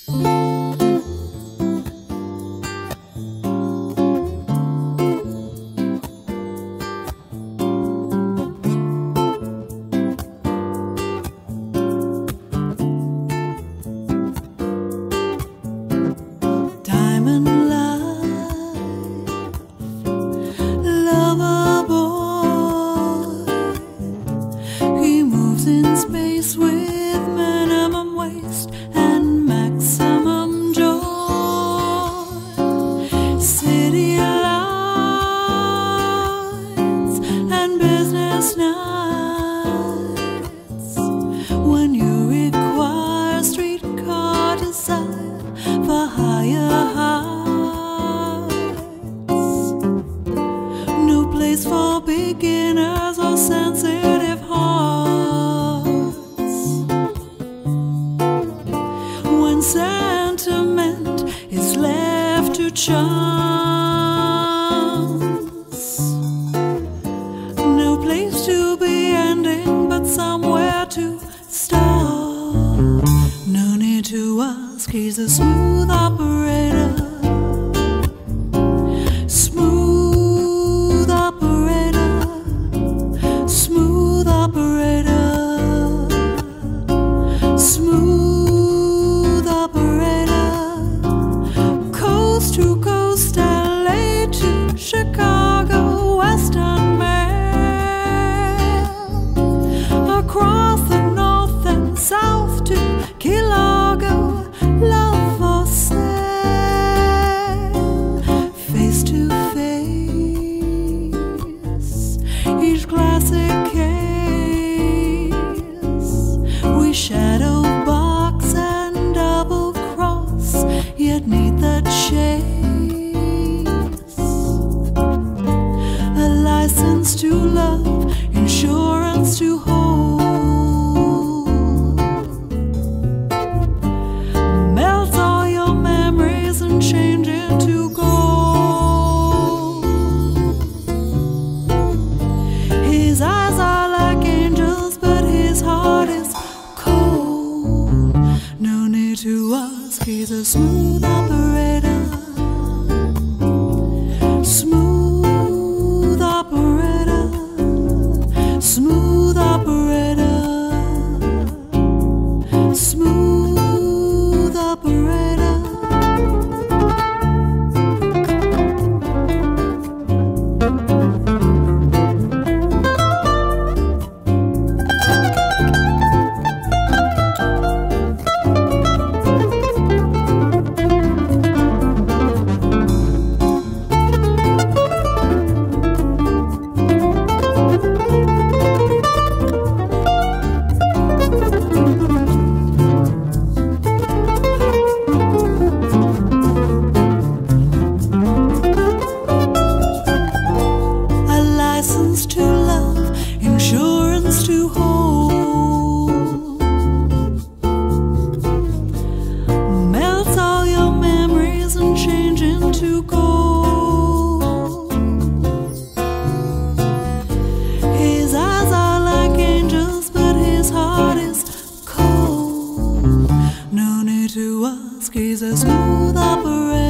With minimum waste and maximum joy, city lights and business nights. When you require streetcar desire for higher heights, no place for beginners or sensitive hearts. When sentiment is left to chance, no place to be ending but somewhere to start. No need to ask, he's a smooth operator. Smooth operator. Smooth operator. Smooth operator, coast to coast, LA to Chicago, Western Mail, across the north and south to Key Largo, love for sale, face to face, each classic case, we shadow box and double cross, yet need the chase. A license to love, insurance to hold, melt all your memories and change into gold. His eyes are like angels, but his heart is cold. No need to ask, he's a smooth operator. Smooth operator. Smooth operator. Smooth operator. To love, insurance to hold, melt all your memories and change into gold. His eyes are like angels, but his heart is cold. No need to ask, he's a smooth operator.